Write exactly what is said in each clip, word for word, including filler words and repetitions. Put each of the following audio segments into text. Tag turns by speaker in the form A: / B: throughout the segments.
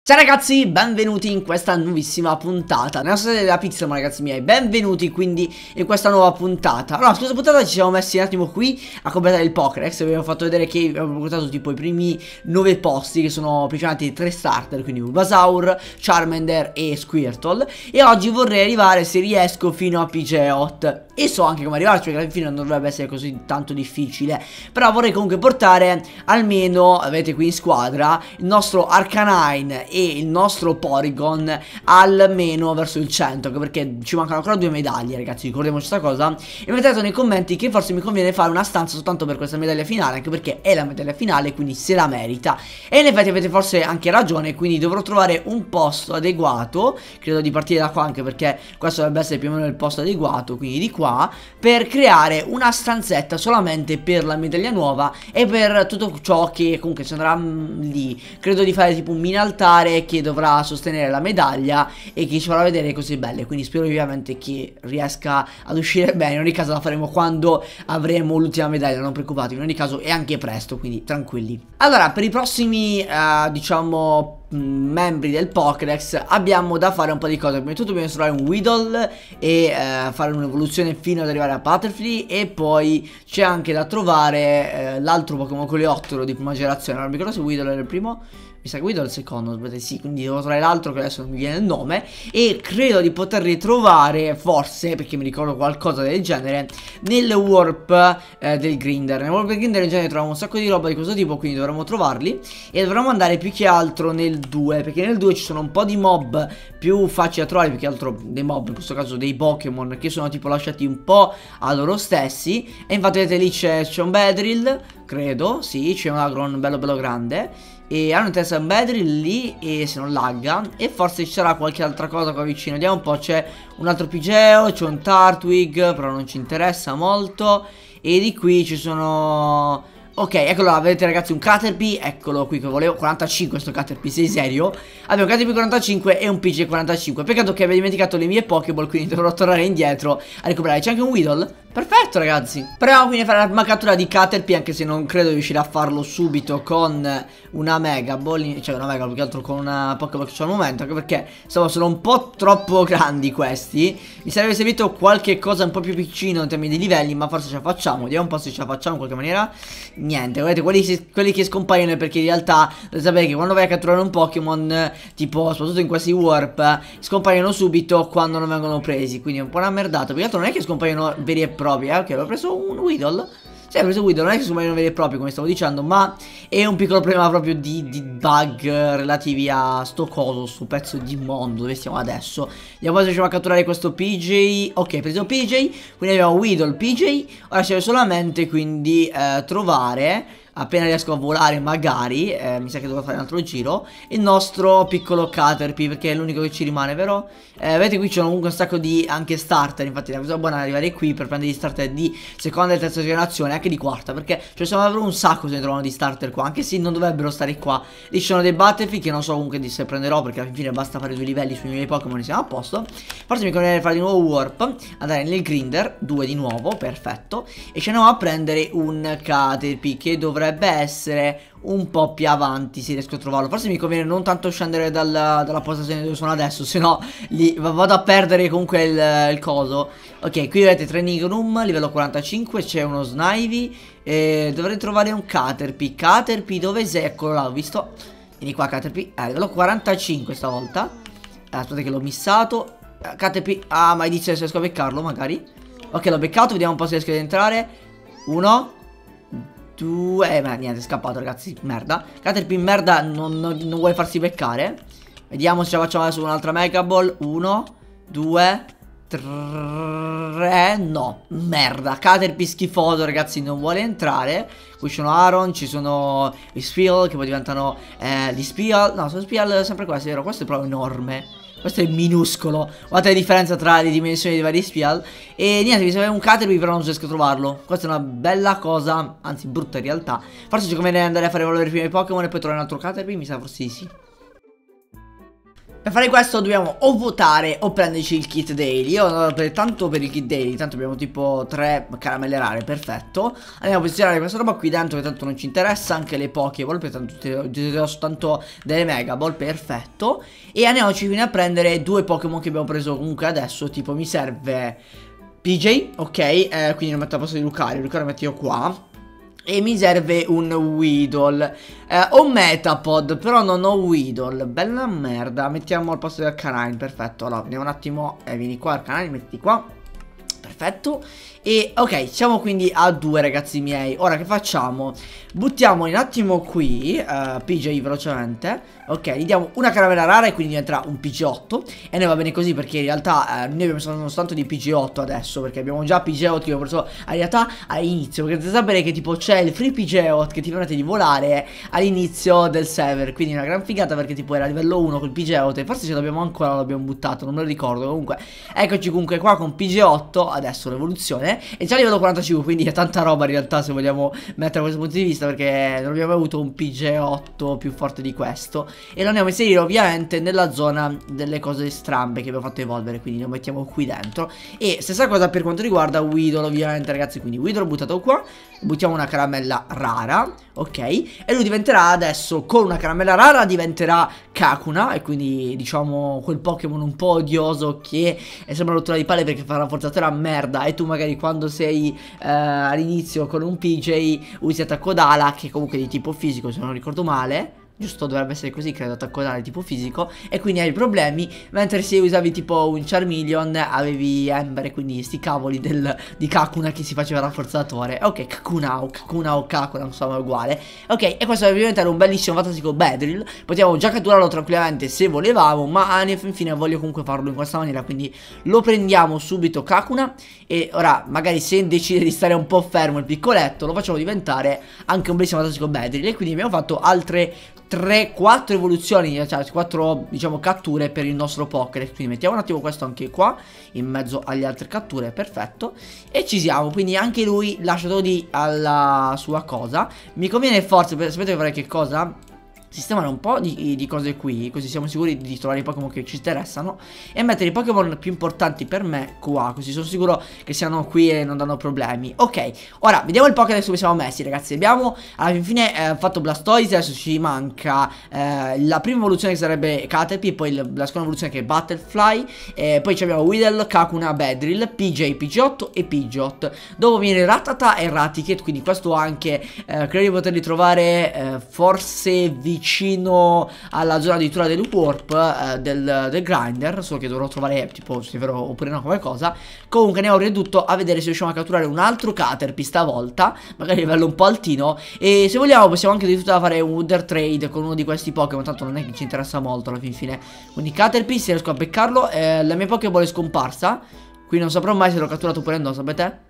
A: Ciao ragazzi, benvenuti in questa nuovissima puntata nella storia della Pixelmon, ragazzi miei. Benvenuti quindi in questa nuova puntata. Allora, scusa puntata ci siamo messi un attimo qui a completare il Pokédex. Vi abbiamo fatto vedere che abbiamo portato tipo i primi nove posti, che sono principalmente i tre starter, quindi Bulbasaur, Charmander e Squirtle. E oggi vorrei arrivare, se riesco, fino a Pidgeot. E so anche come arrivarci, perché alla fine non dovrebbe essere così tanto difficile. Però vorrei comunque portare almeno, avete qui in squadra, il nostro Arcanine e il nostro Porygon almeno verso il cento, anche perché ci mancano ancora due medaglie, ragazzi, ricordiamoci questa cosa. E mettete nei commenti che forse mi conviene fare una stanza soltanto per questa medaglia finale, anche perché è la medaglia finale, quindi se la merita. E in effetti avete forse anche ragione, quindi dovrò trovare un posto adeguato. Credo di partire da qua, anche perché questo dovrebbe essere più o meno il posto adeguato, quindi di qua, per creare una stanzetta solamente per la medaglia nuova e per tutto ciò che comunque ci andrà lì. Credo di fare tipo un mini altare che dovrà sostenere la medaglia e che ci farà vedere cose belle, quindi spero ovviamente che riesca ad uscire bene. In ogni caso la faremo quando avremo l'ultima medaglia, non preoccupatevi, in ogni caso è anche presto, quindi tranquilli. Allora, per i prossimi uh, diciamo membri del Pokédex abbiamo da fare un po' di cose. Prima di tutto dobbiamo trovare un Weedle e eh, fare un'evoluzione fino ad arrivare a Butterfree. E poi c'è anche da trovare eh, l'altro Pokémon coleottero di prima generazione. Non mi ricordo se Weedle era il primo, mi sa che Weedle è il secondo, aspetta, sì, quindi devo trovare l'altro che adesso non mi viene il nome. E credo di poterli trovare, forse, perché mi ricordo qualcosa del genere, nel Warp eh, del Grinder. Nel Warp del Grinder in genere troviamo un sacco di roba di questo tipo, quindi dovremo trovarli. E dovremo andare più che altro nel due, perché nel due ci sono un po' di mob più facili da trovare, più che altro dei mob, in questo caso dei Pokémon, che sono tipo lasciati un po' a loro stessi. E infatti vedete lì c'è un Beedrill, credo, sì, c'è un Agron bello bello grande. E hanno interesse a un Beedrill lì, e se non lagga. E forse ci sarà qualche altra cosa qua vicino. Vediamo un po', c'è un altro Pidgeo, c'è un Turtwig, però non ci interessa molto. E di qui ci sono... Ok, eccolo là, vedete ragazzi, un Caterpie, eccolo qui che volevo, quarantacinque sto Caterpie, sei serio? Abbiamo un Caterpie quarantacinque e un Pidgey quarantacinque, peccato che abbia dimenticato le mie Pokéball, quindi dovrò tornare indietro a recuperare. C'è anche un Weedle? Perfetto ragazzi. Proviamo quindi a fare una cattura di Caterpie, anche se non credo riuscirà a farlo subito con una Mega Ball, cioè una Mega Ball, più che altro con una Pokéball che c'è al momento, anche perché insomma sono un po' troppo grandi questi. Mi sarebbe servito qualche cosa un po' più piccino in termini di livelli, ma forse ce la facciamo. Vediamo un po' se ce la facciamo in qualche maniera. Niente, vedete, quelli, quelli che scompaiono è perché in realtà dovete sapere che quando vai a catturare un Pokémon, tipo soprattutto in questi Warp, scompaiono subito quando non vengono presi, quindi è un po' una merdata. Più che altro non è che scompaiono veri e propri, eh? Ok, ho preso un Weedle. Sì, ho preso Weedle, non è che scompaiono veri e propri come stavo dicendo, ma è un piccolo problema proprio di, di bug relativi a sto coso, sto pezzo di mondo dove stiamo adesso. Andiamo poi se riusciamo a catturare questo Pidgey. Ok, preso Pidgey, quindi abbiamo Weedle, Pidgey. Ora ci deve solamente quindi eh, trovare, appena riesco a volare magari, eh, mi sa che devo fare un altro giro, il nostro piccolo Caterpie, perché è l'unico che ci rimane, vero? Eh, vedete qui c'è comunque un sacco di anche starter, infatti la cosa buona è arrivare qui per prendere gli starter di seconda e terza generazione, anche di quarta, perché ce ne sono davvero un sacco se ne trovano di starter qua, anche se non dovrebbero stare qua. Lì ci sono dei Butterfree che non so comunque di se prenderò, perché alla fine basta fare due livelli sui miei Pokémon e siamo a posto. Forse mi conviene fare di nuovo Warp, andare nel Grinder, due di nuovo, perfetto, e ce ne andiamo a prendere un Caterpie che dovrebbe essere un po' più avanti, se riesco a trovarlo. Forse mi conviene non tanto scendere dal, dalla postazione dove sono adesso, se no lì vado a perdere comunque il, il coso. Ok, qui vedete Trainingnum, livello quarantacinque, c'è uno Snivy e dovrei trovare un Caterpie. Caterpie, dove sei? Eccolo là, ho visto. Vieni qua Caterpie, eh, livello quarantacinque stavolta. eh, Aspetta che l'ho missato. eh, Caterpie, ah, ma dice se riesco a beccarlo magari. Ok, l'ho beccato, vediamo un po' se riesco ad entrare. Uno, due, eh, ma niente, è scappato ragazzi, merda. Caterpie merda, non, non, non vuole farsi beccare. Vediamo se ce la facciamo adesso con un'altra Mega Ball. Uno, due, tre, no, merda. Caterpie schifoso ragazzi, non vuole entrare. Qui ci sono Aron, ci sono gli Spiel che poi diventano eh, gli Spiel. No, sono Spiel sempre questi, vero? Questo è proprio enorme. Questo è minuscolo. Guardate la differenza tra le dimensioni dei vari Spial. E niente, mi serve un Caterpie, però non riesco a trovarlo. Questa è una bella cosa, anzi brutta in realtà. Forse ci conviene andare a fare evolvere prima i Pokémon e poi trovare un altro Caterpie. Mi sa forse sì. Per fare questo dobbiamo o votare o prenderci il kit daily. Io non per tanto per il kit daily, tanto abbiamo tipo tre caramelle rare, perfetto. Andiamo a posizionare questa roba qui dentro che tanto non ci interessa, anche le Pokéball, per tanto ti do soltanto delle Mega Ball, perfetto. E andiamoci quindi a prendere due Pokémon che abbiamo preso comunque adesso, tipo mi serve P J, ok, eh, quindi lo metto a posto di Lucario, Lucario lo metto io qua. E mi serve un Weedle. eh, Ho Metapod, però non ho Weedle. Bella merda. Mettiamo al posto del Canine, perfetto. Allora, vediamo un attimo. eh, Vieni qua, il Canine, metti qua. Perfetto. E ok, siamo quindi a due, ragazzi miei. Ora che facciamo? Buttiamo un attimo qui uh, P J velocemente. Ok, gli diamo una caramella rara e quindi diventerà un P G otto. E noi va bene così perché in realtà eh, noi abbiamo soltanto tanto di P G otto adesso, perché abbiamo già P G otto che abbiamo preso in realtà all'inizio. Perché dovete sapere che tipo c'è il free P G otto che ti permette di volare all'inizio del server. Quindi una gran figata perché tipo era livello uno col P G otto. E forse ce l'abbiamo ancora, l'abbiamo buttato, non me lo ricordo. Comunque eccoci comunque qua con P G otto. Adesso l'evoluzione e già a livello quarantacinque, quindi è tanta roba in realtà se vogliamo mettere da questo punto di vista, perché non abbiamo avuto un P G otto più forte di questo. E lo andiamo a inserire ovviamente nella zona delle cose strambe che abbiamo fatto evolvere, quindi lo mettiamo qui dentro. E stessa cosa per quanto riguarda Weedle ovviamente, ragazzi, quindi Weedle l'ho buttato qua. Buttiamo una caramella rara, ok, e lui diventerà adesso, con una caramella rara diventerà Kakuna. E quindi diciamo quel Pokémon un po' odioso che sembra rottura di palle perché fa una forzatura a merda. E tu magari quando sei eh, all'inizio con un P J usi attacco d'ala, che comunque è di tipo fisico se non ricordo male. Giusto, dovrebbe essere così, credo, attacco d'ala tipo fisico. E quindi hai problemi. Mentre se usavi tipo un Charmeleon avevi Ember, e quindi sti cavoli del, di Kakuna che si faceva rafforzatore. Ok, Kakuna o Kakuna o Kakuna, insomma è uguale. Ok, e questo deve diventare un bellissimo fantastico Beedrill. Potiamo già catturarlo tranquillamente se volevamo, ma infine voglio comunque farlo in questa maniera. Quindi lo prendiamo subito Kakuna. E ora magari se decide di stare un po' fermo il piccoletto, lo facciamo diventare anche un bellissimo fantastico Beedrill. E quindi abbiamo fatto altre tre quattro evoluzioni, cioè quattro diciamo catture per il nostro Pokédex. Quindi mettiamo un attimo questo anche qua in mezzo alle altre catture, perfetto. E ci siamo, quindi anche lui lasciato lì alla sua cosa. Mi conviene forse, sapete vorrei che cosa? Sistemare un po' di, di cose qui, così siamo sicuri di trovare i Pokémon che ci interessano, e mettere i Pokémon più importanti per me qua, così sono sicuro che siano qui e non danno problemi. Ok, ora vediamo il Pokédex dove siamo messi, ragazzi. Abbiamo alla fine eh, fatto Blastoise, adesso ci manca eh, la prima evoluzione che sarebbe Caterpie, poi la, la seconda evoluzione che è Butterfly, eh, poi abbiamo Weedle, Kakuna, Beedrill, P J, P G otto e Pidgeot. Dopo viene Rattata e Raticate, quindi questo anche eh, credo di poterli trovare eh, forse vicino vicino alla zona addirittura del warp eh, del, del grinder, solo che dovrò trovare tipo se è vero oppure no come cosa. Comunque andiamo prima di tutto a vedere se riusciamo a catturare un altro Caterpie stavolta, magari a livello un po' altino, e se vogliamo possiamo anche addirittura fare un Wonder Trade con uno di questi Pokémon, tanto non è che ci interessa molto alla fin fine. Quindi Caterpie, se riesco a beccarlo, eh, la mia Pokéball è scomparsa, quindi non saprò mai se l'ho catturato oppure no, sapete?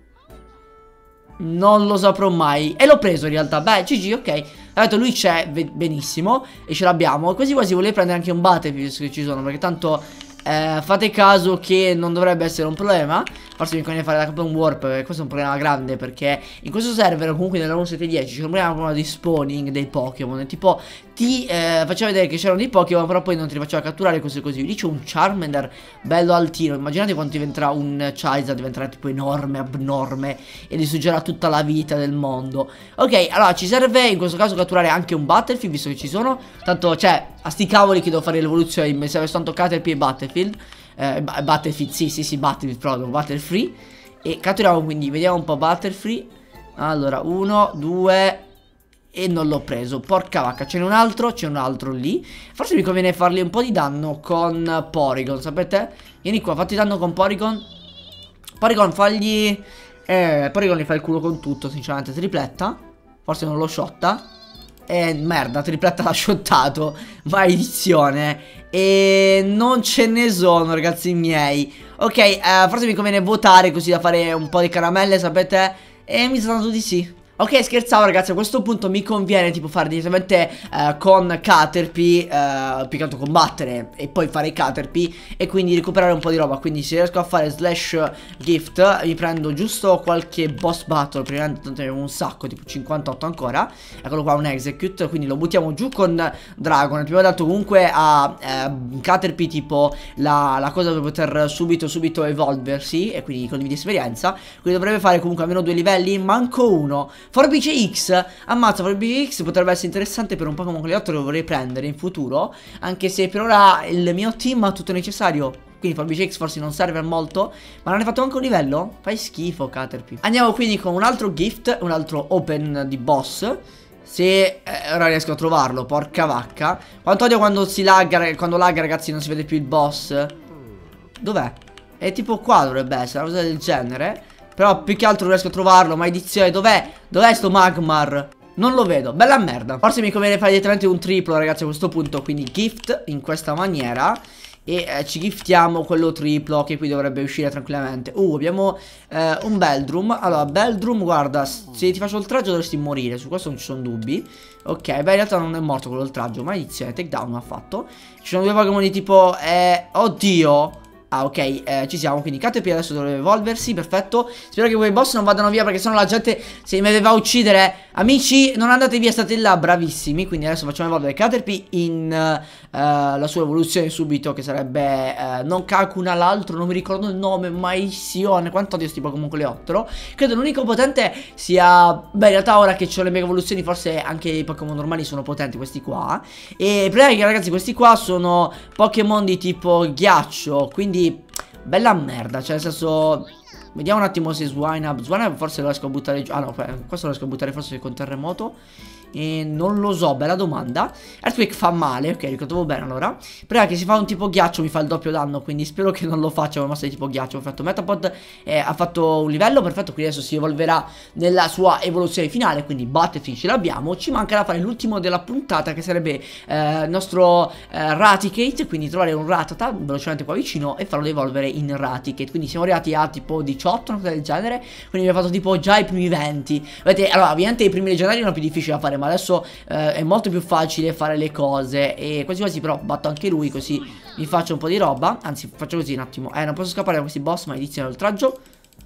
A: Non lo saprò mai. E l'ho preso in realtà. Beh, G G, ok. Ha detto lui c'è, benissimo. E ce l'abbiamo. Quasi quasi volevo prendere anche un Butterfree se ci sono, perché tanto eh, fate caso che non dovrebbe essere un problema. Forse mi conviene fare la Captain Warp, questo è un problema grande, perché in questo server comunque nella uno sette dieci c'è un problema di spawning dei Pokémon. Tipo ti eh, faceva vedere che c'erano dei Pokémon, però poi non te li faceva catturare, cose così. Lì c'è un Charmander bello altino. Immaginate quando diventerà un Charizard, diventerà tipo enorme, abnorme, e distruggerà tutta la vita del mondo. Ok, allora ci serve in questo caso catturare anche un Battlefield, visto che ci sono. Tanto, cioè, a sti cavoli che devo fare l'evoluzione, mi serve soltanto Caterpie e Battlefield. Eh, Battlefield, sì, sì, sì, Battlefield, proprio, Butterfree. E catturiamo quindi, vediamo un po' Butterfree. Allora, uno, due... E non l'ho preso, porca vacca, c'è un altro, c'è un altro lì. Forse mi conviene fargli un po' di danno con Porygon, sapete? Vieni qua, fatti danno con Porygon. Porygon, fagli... Eh, Porygon gli fa il culo con tutto, sinceramente, tripletta. Forse non lo shotta. E merda, tripletta l'ha shottato. Maledizione. E non ce ne sono, ragazzi miei. Ok, eh, forse mi conviene votare così da fare un po' di caramelle, sapete? E mi sta dando di sì. Ok, scherzavo ragazzi, a questo punto mi conviene tipo fare direttamente uh, con Caterpie, uh, più che altro combattere e poi fare i Caterpie e quindi recuperare un po' di roba. Quindi se riesco a fare slash gift mi prendo giusto qualche boss battle, prima tanto ne abbiamo un sacco, tipo cinquantotto ancora. Eccolo qua, un execute, quindi lo buttiamo giù con Dragon. Abbiamo dato comunque a uh, Caterpie tipo la, la cosa per poter subito subito evolversi e quindi condividi esperienza. Quindi dovrebbe fare comunque almeno due livelli, manco uno. Forbice X, ammazza, Forbice X potrebbe essere interessante per un Pokémon Coleottero che vorrei prendere in futuro, anche se per ora il mio team ha tutto necessario. Quindi Forbice X forse non serve molto. Ma non hai fatto anche un livello? Fai schifo Caterpie. Andiamo quindi con un altro gift, un altro open di boss. Se eh, ora riesco a trovarlo, porca vacca. Quanto odio quando si lagga, quando lagga ragazzi non si vede più il boss. Dov'è? È tipo qua dovrebbe essere, una cosa del genere. Però più che altro non riesco a trovarlo, maledizione, dov'è? Dov'è sto Magmar? Non lo vedo, bella merda. Forse mi conviene fare direttamente un triplo ragazzi a questo punto. Quindi gift in questa maniera. E eh, ci giftiamo quello triplo che qui dovrebbe uscire tranquillamente. Uh, abbiamo eh, un Beldrum. Allora, Beldrum, guarda, se ti faccio oltraggio dovresti morire. Su questo non ci sono dubbi. Ok, beh in realtà non è morto quello oltraggio. Maledizione, takedown ha fatto. Ci sono due Pokémon di tipo eh, oddio. Ah ok, eh, ci siamo, quindi Caterpie adesso dovrebbe evolversi, perfetto. Spero che quei boss non vadano via perché sennò la gente si mi va a uccidere. Amici, non andate via, state là, bravissimi. Quindi adesso facciamo evolvere Caterpie in uh, la sua evoluzione subito, che sarebbe uh, non Kakuna, l'altro, non mi ricordo il nome, Maisione. Quanto odio sti Pokémon Coleottero. Credo l'unico potente sia... Beh in realtà ora che ho le mega evoluzioni forse anche i Pokémon normali sono potenti questi qua. E il problema è che ragazzi questi qua sono Pokémon di tipo ghiaccio, quindi bella merda, cioè nel senso. Vediamo un attimo se Swinub Swinub forse lo riesco a buttare giù. Ah no, questo lo riesco a buttare forse con terremoto. E non lo so, bella domanda. Earthquake fa male, ok, ricordavo bene allora. Però che si fa un tipo ghiaccio mi fa il doppio danno, quindi spero che non lo faccia una mossa di tipo ghiaccio. Perfetto, Metapod eh, ha fatto un livello, perfetto, quindi adesso si evolverà nella sua evoluzione finale. Quindi Butterfree ce l'abbiamo. Ci manca da fare l'ultimo della puntata, che sarebbe eh, il nostro eh, Raticate. Quindi trovare un Rattata velocemente qua vicino e farlo evolvere in Raticate. Quindi siamo arrivati a tipo diciotto, una cosa del genere. Quindi abbiamo fatto tipo già i primi venti. Vedete, allora ovviamente i primi leggendari erano più difficili da fare, ma adesso eh, è molto più facile fare le cose. E quasi quasi però batto anche lui, così mi faccio un po' di roba. Anzi faccio così un attimo. Eh non posso scappare da questi boss maledizione oltraggio.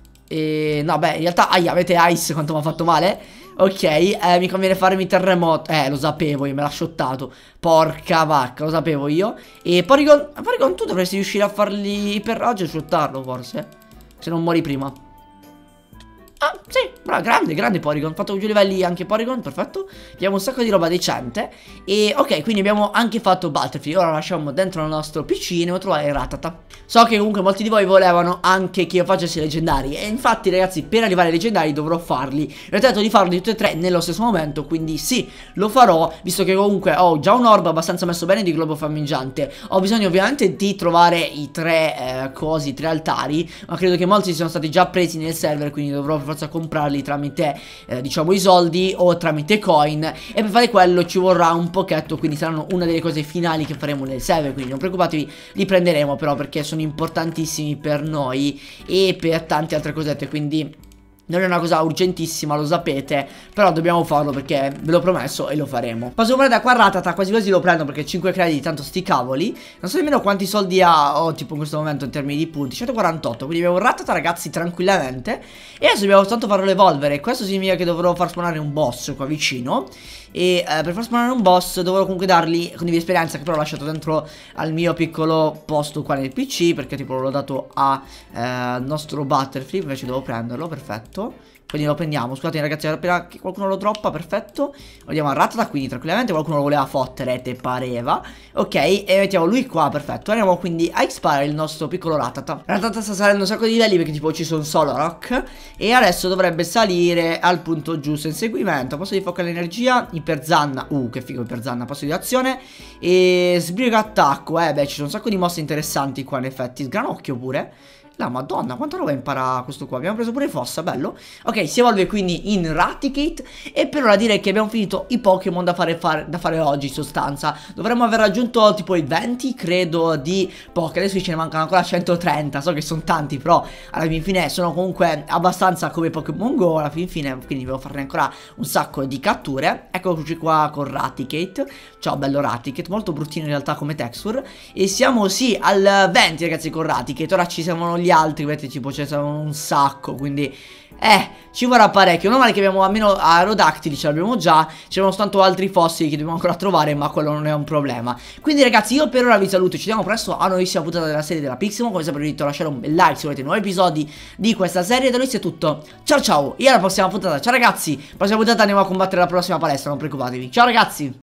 A: E no beh in realtà aia, avete Ice quanto mi ha fatto male. Ok, eh, mi conviene farmi terremoto. Eh lo sapevo io, me l'ha shottato. Porca vacca, lo sapevo io. E Porygon, Porygon tu dovresti riuscire a fargli iperraggio e shottarlo forse, se non muori prima. Ah, sì, bravo, grande, grande Porygon. Ho fatto giù livelli anche Porygon, perfetto. Abbiamo un sacco di roba decente. E ok, quindi abbiamo anche fatto Butterfree. Ora lo lasciamo dentro il nostro P C e andiamo a trovare Rattata. So che comunque molti di voi volevano anche che io facessi i leggendari. E infatti ragazzi, per arrivare ai leggendari dovrò farli. Ho tentato di farli tutti e tre nello stesso momento, quindi sì, lo farò. Visto che comunque ho già un orb abbastanza messo bene di globo flammingiante. Ho bisogno ovviamente di trovare i tre eh, cosi, i tre altari. Ma credo che molti siano stati già presi nel server, quindi dovrò forza comprarli tramite eh, diciamo i soldi o tramite coin. E per fare quello ci vorrà un pochetto, quindi saranno una delle cose finali che faremo nel server. Quindi non preoccupatevi, li prenderemo però, perché sono importantissimi per noi e per tante altre cosette. Quindi non è una cosa urgentissima, lo sapete, però dobbiamo farlo perché ve l'ho promesso e lo faremo. Posso comprare da qua Rattata, quasi quasi lo prendo perché cinque crediti, tanto sti cavoli. Non so nemmeno quanti soldi ha, ho tipo in questo momento in termini di punti, centoquarantotto. Quindi abbiamo Rattata ragazzi tranquillamente. E adesso dobbiamo soltanto farlo evolvere. Questo significa che dovrò far spawnare un boss qua vicino. E eh, per far spawnare un boss dovrò comunque dargli condividi esperienza, che però ho lasciato dentro al mio piccolo posto qua nel P C, perché tipo l'ho dato a eh, nostro Butterfree, invece devo prenderlo, perfetto. Quindi lo prendiamo, scusate ragazzi, appena qualcuno lo droppa, perfetto. Lo diamo a Rattata, quindi tranquillamente qualcuno lo voleva fottere, te pareva. Ok, e mettiamo lui qua, perfetto. Andiamo quindi a expire il nostro piccolo Rattata. Rattata sta salendo un sacco di livelli perché tipo ci sono solo rock. E adesso dovrebbe salire al punto giusto. Inseguimento, posso di foca l'energia, iperzanna, uh che figo iperzanna, posso di azione. E sbrigo attacco, eh beh ci sono un sacco di mosse interessanti qua in effetti. Sgranocchio pure. La madonna, quanta roba impara questo qua. Abbiamo preso pure Fossa, bello. Ok, si evolve quindi in Raticate. E per ora direi che abbiamo finito i Pokémon da fare, fare, da fare oggi in sostanza. Dovremmo aver raggiunto tipo i venti, credo, di Poké. Adesso ce ne mancano ancora centotrenta. So che sono tanti, però alla fin fine sono comunque abbastanza come Pokémon Go. Alla fin fine, quindi devo farne ancora un sacco di catture. Eccoci qua con Raticate. Ciao bello Raticate, molto bruttino in realtà come texture. E siamo sì al venti ragazzi con Raticate. Ora ci siamo gli altri, vedete, tipo ce ne sono un sacco, quindi eh, ci vorrà parecchio. Non male che abbiamo almeno Aerodactyli, ce l'abbiamo già. C'erano soltanto altri fossili che dobbiamo ancora trovare, ma quello non è un problema. Quindi ragazzi, io per ora vi saluto, ci vediamo presto a una nuovissima puntata della serie della Pixelmon. Come sempre vi invito a lasciare un bel like se volete nuovi episodi di questa serie. Da noi è tutto, ciao ciao, e alla prossima puntata. Ciao ragazzi, prossima puntata andiamo a combattere la prossima palestra, non preoccupatevi. Ciao ragazzi.